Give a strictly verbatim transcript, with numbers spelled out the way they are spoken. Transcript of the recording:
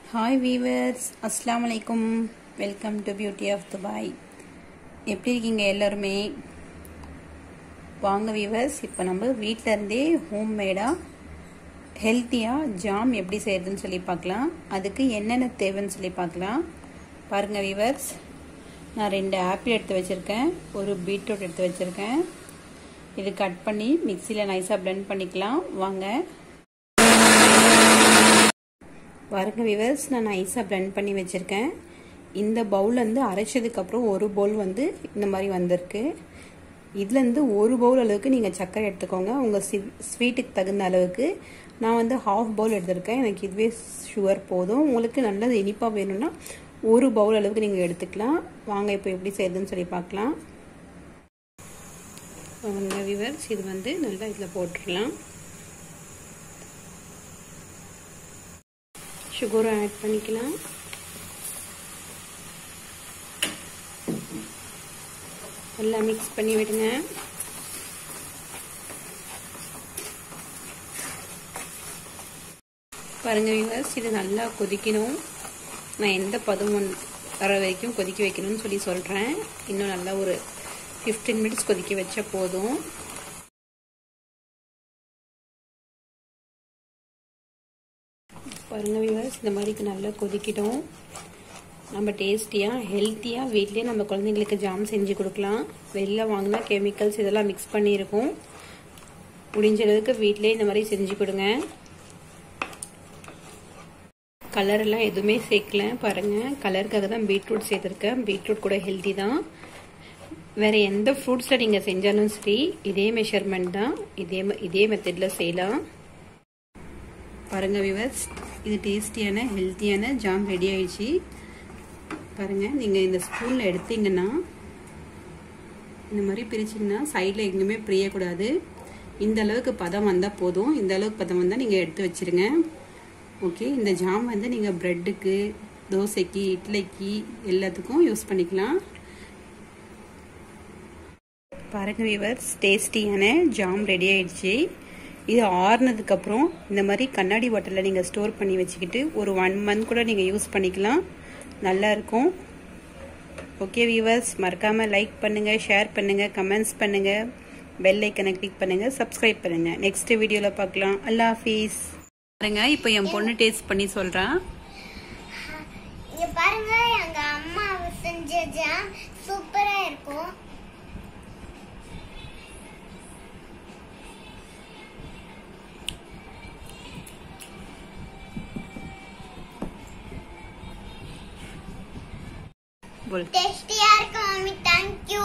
Hi viewers, அஸ்ஸலாமு அலைக்கும். Welcome to beauty of Dubai. எப்படி இருக்கீங்க எல்லாருமே? வாங்க வீவர்ஸ், இப்போ நம்ம வீட்டில் இருந்தே ஹோம் மேடாக ஹெல்த்தியாக ஜாம் எப்படி செய்யறதுன்னு சொல்லி பார்க்கலாம். அதுக்கு என்னென்ன தேவைன்னு சொல்லி பார்க்கலாம். பாருங்கள் வீவர்ஸ், நான் ரெண்டு ஆப்பிள் எடுத்து வச்சுருக்கேன், ஒரு பீட்ரூட் எடுத்து வச்சுருக்கேன். இது கட் பண்ணி மிக்சியில் நைஸாக பிளெண்ட் பண்ணிக்கலாம். வாங்க பாருங்க வீவர்ஸ், நான் நைஸாக பிளெண்ட் பண்ணி வச்சுருக்கேன். இந்த பவுல் வந்து அரைச்சதுக்கப்புறம் ஒரு பவுல் வந்து இந்த மாதிரி வந்திருக்கு. இதுலேருந்து ஒரு பவுல் அளவுக்கு நீங்கள் சர்க்கரை எடுத்துக்கோங்க, உங்கள் ஸ்வீட்டுக்கு தகுந்த அளவுக்கு. நான் வந்து ஹாஃப் பவுல் எடுத்திருக்கேன், எனக்கு இதுவே சுகர் போதும். உங்களுக்கு நல்லது இனிப்பாக வேணும்னா ஒரு பவுல் அளவுக்கு நீங்கள் எடுத்துக்கலாம். வாங்க இப்போ எப்படி செய்யுதுன்னு சொல்லி பார்க்கலாம். வாங்க வீவர்ஸ், இது வந்து நல்லா இதில் போட்டுடலாம். சுகரும் ஆட் பண்ணிக்கலாம். எல்லாம் மிக்ஸ் பண்ணி விடுங்க. பாருங்க வியூவர்ஸ், இது நல்லா கொதிக்கணும். நான் எந்த பதம் வர வரைக்கும் கொதிக்க வைக்கணும்னு சொல்லி சொல்கிறேன். இன்னும் நல்லா ஒரு ஃபிஃப்டீன் மினிட்ஸ் கொதிக்க வச்சா போதும். பாருங்க வியூவர்ஸ், இந்த மாதிரி நல்லா கொதிக்கிட்டோம். நம்ம டேஸ்டியாக ஹெல்த்தியாக வீட்லேயே நம்ம குழந்தைங்களுக்கு ஜாம் செஞ்சு கொடுக்கலாம். வெளில வாங்கினா கெமிக்கல்ஸ் இதெல்லாம் மிக்ஸ் பண்ணியிருக்கோம். முடிஞ்ச அளவுக்கு வீட்டிலே இந்த மாதிரி செஞ்சு கொடுங்க. கலரெல்லாம் எதுவுமே சேர்க்கல. பாருங்கள், கலருக்காக தான் பீட்ரூட் சேர்த்துருக்கேன். பீட்ரூட் கூட ஹெல்த்தி தான். வேறு எந்த ஃப்ரூட்ஸில் நீங்கள் செஞ்சாலும் சரி இதே மெஷர்மெண்ட் தான், இதே இதே மெத்தடில் செய்யலாம். பாருங்கள் வியூவர்ஸ், இது டேஸ்டியான ஹெல்த்தியான ஜாம் ரெடி ஆயிடுச்சு. பாருங்கள், நீங்கள் இந்த ஸ்பூனில் எடுத்தீங்கன்னா இந்த மாதிரி பிரிச்சிங்கன்னா சைடில் எங்கேயுமே பிரியக்கூடாது. இந்த அளவுக்கு பதம் வந்தால் போதும். இந்த அளவுக்கு பதம் வந்தால் நீங்கள் எடுத்து வச்சுருங்க. ஓகே, இந்த ஜாம் வந்து நீங்கள் ப்ரெட்டுக்கு, தோசைக்கு, இட்லிக்கு எல்லாத்துக்கும் யூஸ் பண்ணிக்கலாம். பாருங்கள் வியூவர்ஸ், டேஸ்டியான ஜாம் ரெடி ஆயிடுச்சு. இது ஆறுனதுக்கப்புறம் இந்த மாதிரி கண்ணாடி பாட்டிலில் நீங்கள் ஸ்டோர் பண்ணி வச்சுக்கிட்டு ஒரு ஒன் மந்த் கூட நீங்கள் யூஸ் பண்ணிக்கலாம். நல்லாயிருக்கும். ஓகே வியூவர்ஸ், மறக்காமல் லைக் பண்ணுங்கள், ஷேர் பண்ணுங்கள், கமெண்ட்ஸ் பண்ணுங்கள், பெல் ஐக்கனை கிளிக் பண்ணுங்கள், சப்ஸ்கிரைப் பண்ணுங்கள். நெக்ஸ்ட் வீடியோவில் பார்க்கலாம். அல்லாஹ் ஹாஃபிஸ். பாருங்க, இப்போ என் பொண்ணு டேஸ்ட் பண்ணி சொல்கிறான். பாருங்க, எங்க அம்மா செஞ்ச ஜாம் சூப்பரா இருக்கும். टेस्टी यार, मम्मी थैंक यू।